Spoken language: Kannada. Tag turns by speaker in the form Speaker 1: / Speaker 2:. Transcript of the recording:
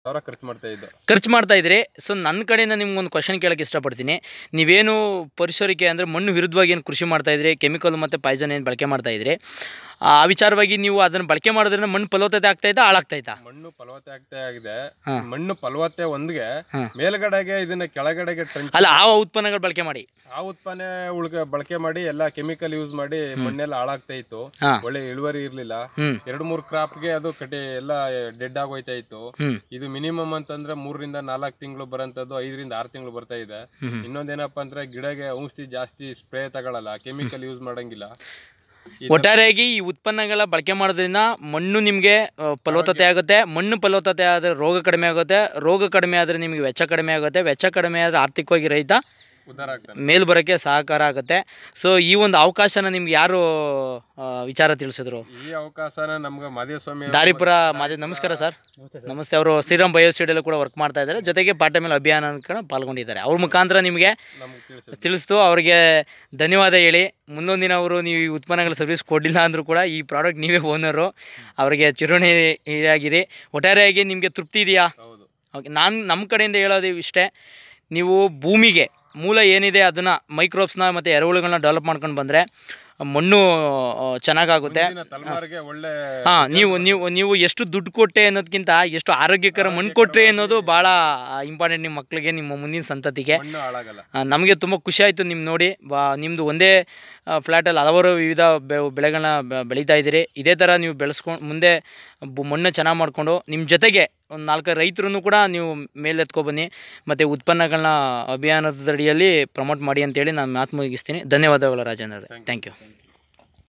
Speaker 1: ಖರ್ಚು ಮಾಡ್ತಾ ಇದ್ರಿ. ಸೊ ನನ್ನ ಕಡೆಯಿಂದ ನಿಮ್ಗೊಂದು ಕ್ವಶನ್ ಕೇಳೋಕ್ಕೆ ಇಷ್ಟಪಡ್ತೀನಿ. ನೀವೇನು ಪರಿಸರಕ್ಕೆ ಅಂದರೆ ಮಣ್ಣು ವಿರುದ್ಧವಾಗಿ ಏನು ಕೃಷಿ ಮಾಡ್ತಾಯಿದ್ರಿ, ಕೆಮಿಕಲ್ ಮತ್ತು ಪಾಯ್ಸನ್ ಏನು ಬಳಕೆ ಮಾಡ್ತಾಯಿದ್ರಿ, ಆ ವಿಚಾರವಾಗಿ ನೀವು ಅದನ್ನು ಬಳಕೆ ಮಾಡೋದ್ರಿಂದ ಮಣ್ಣು ಫಲವತ್ತತೆ ಆಗ್ತಾಯಿತ್ತಾ ಹಾಳಾಗ್ತಾಯಿತ್ತಾ?
Speaker 2: ಮಣ್ಣು ಫಲವತ್ತೆ ಆಗಿದೆ. ಮಣ್ಣು ಫಲವತ್ತೆ ಒಂದಿಗೆ ಮೇಲ್ಗಡೆಗೆ ಇದನ್ನ ಕೆಳಗಡೆಗೆ
Speaker 1: ಅಲ್ಲ, ಆ ಉತ್ಪನ್ನಗಳು ಬಳಕೆ ಮಾಡಿ
Speaker 2: ಬಳಕೆ ಮಾಡಿ ಎಲ್ಲ ಕೆಮಿಕಲ್ ಯೂಸ್ ಮಾಡಿ ಮಣ್ಣೆಲ್ಲ ಹಾಳಾಗ್ತಾ ಇತ್ತು. ಒಳ್ಳೆ ಇಳುವರಿ ಇರ್ಲಿಲ್ಲ. 2-3 ಕ್ರಾಪ್ಗೆ ಅದು ಎಲ್ಲ ಡೆಡ್ ಆಗೋಯ್ತಾ ಇತ್ತು. ಇದು ಮಿನಿಮಮ್ ಅಂತಂದ್ರೆ 3 ರಿಂದ 4 ತಿಂಗಳು ಬರಂತದ್ದು 5 ರಿಂದ 6 ತಿಂಗಳು ಬರ್ತಾ ಇದೆ. ಇನ್ನೊಂದೇನಪ್ಪ ಅಂದ್ರೆ ಗಿಡಗೆ ಔಷಧಿ ಜಾಸ್ತಿ ಸ್ಪ್ರೇ ತಗೊಳಲ್ಲ, ಕೆಮಿಕಲ್ ಯೂಸ್ ಮಾಡಂಗಿಲ್ಲ.
Speaker 1: ಒಟ್ಟಾರೆಯಾಗಿ ಈ ಉತ್ಪನ್ನಗಳ ಬಳಕೆ ಮಾಡೋದ್ರಿಂದ ಮಣ್ಣು ನಿಮಗೆ ಫಲವತ್ತತೆ ಆಗುತ್ತೆ. ಮಣ್ಣು ಫಲವತ್ತತೆ ಆದರೆ ರೋಗ ಕಡಿಮೆ ಆಗುತ್ತೆ. ರೋಗ ಕಡಿಮೆ ಆದರೆ ನಿಮಗೆ ವೆಚ್ಚ ಕಡಿಮೆ ಆಗುತ್ತೆ. ವೆಚ್ಚ ಕಡಿಮೆ ಆದರೆ ಆರ್ಥಿಕವಾಗಿ ರೈತ ಮೇಲ್ ಬರೋಕ್ಕೆ ಸಹಕಾರ ಆಗುತ್ತೆ. ಸೊ ಈ ಒಂದು ಅವಕಾಶನ ನಿಮ್ಗೆ ಯಾರು ವಿಚಾರ ತಿಳಿಸಿದ್ರು?
Speaker 2: ಈ ಅವಕಾಶನ ನಮ್ಗೆ ಮಾದೇಸ್ವಾಮಿ
Speaker 1: ದಾರಿಪುರ ನಮಸ್ಕಾರ ಸರ್. ನಮಸ್ತೆ. ಅವರು ಶ್ರೀರಾಮ್ ಬಯೋಸ್ಟೇಡಲ್ಲೂ ಕೂಡ ವರ್ಕ್ ಮಾಡ್ತಾ ಇದ್ದಾರೆ. ಜೊತೆಗೆ ಪಾರ್ಟ್ ಮೇಲೆ ಅಭಿಯಾನ ಪಾಲ್ಗೊಂಡಿದ್ದಾರೆ. ಅವ್ರ ಮುಖಾಂತರ ನಿಮಗೆ ತಿಳಿಸ್ತು. ಅವರಿಗೆ ಧನ್ಯವಾದ ಹೇಳಿ. ಮುಂದೊಂದು ದಿನ ಅವರು ನೀವು ಈ ಉತ್ಪನ್ನಗಳ ಸರ್ವಿಸ್ ಕೊಡಲಿಲ್ಲ ಅಂದರೂ ಕೂಡ ಈ ಪ್ರಾಡಕ್ಟ್ ನೀವೇ ಓನರು, ಅವರಿಗೆ ಚಿರುಣಿಯಾಗಿರಿ. ಒಟ್ಟಾರೆಯಾಗಿ ನಿಮಗೆ ತೃಪ್ತಿ ಇದೆಯಾ? ಓಕೆ. ನಮ್ಮ ಕಡೆಯಿಂದ ಹೇಳೋದು ಇಷ್ಟೇ, ನೀವು ಭೂಮಿಗೆ ಮೂಲ ಏನಿದೆ ಅದನ್ನು ಮೈಕ್ರೋಬ್ಸ್ನ ಮತ್ತು ಎರೆಹುಳುಗಳನ್ನ ಡೆವಲಪ್ ಮಾಡ್ಕೊಂಡು ಬಂದರೆ ಮಣ್ಣು ಚೆನ್ನಾಗಾಗುತ್ತೆ. ಹಾಂ, ನೀವು ಎಷ್ಟು ದುಡ್ಡು ಕೊಟ್ಟೆ ಅನ್ನೋದಕ್ಕಿಂತ ಎಷ್ಟು ಆರೋಗ್ಯಕರ ಮಣ್ಣು ಕೊಟ್ಟರೆ ಅನ್ನೋದು ಭಾಳ ಇಂಪಾರ್ಟೆಂಟ್ ನಿಮ್ಮ ಮಕ್ಕಳಿಗೆ, ನಿಮ್ಮ ಮುಂದಿನ ಸಂತತಿಗೆ. ನಮಗೆ ತುಂಬ ಖುಷಿ ಆಯಿತು ನಿಮ್ಮ ನೋಡಿ. ನಿಮ್ಮದು ಒಂದೇ ಫ್ಲ್ಯಾಟಲ್ಲಿ ಹಲವಾರು ವಿವಿಧ ಬೆಳೆಗಳನ್ನ ಬೆಳೀತಾ ಇದ್ದೀರಿ. ಇದೇ ಥರ ನೀವು ಬೆಳೆಸ್ಕೊಂಡು ಮುಂದೆ ಮಣ್ಣು ಚೆನ್ನಾಗಿ ಮಾಡಿಕೊಂಡು ನಿಮ್ಮ ಜೊತೆಗೆ ಒಂದು 4 ರೈತರನ್ನು ಕೂಡ ನೀವು ಮೇಲೆತ್ಕೊಬನ್ನಿ ಮತ್ತು ಉತ್ಪನ್ನಗಳನ್ನ ಅಭಿಯಾನದ ಅಡಿಯಲ್ಲಿ ಪ್ರಮೋಟ್ ಮಾಡಿ ಅಂತೇಳಿ ನಾನು ಮಾತು ಮುಗಿಸ್ತೀನಿ. ಧನ್ಯವಾದಗಳು ರಾಜೇಂದ್ರ. Thank you.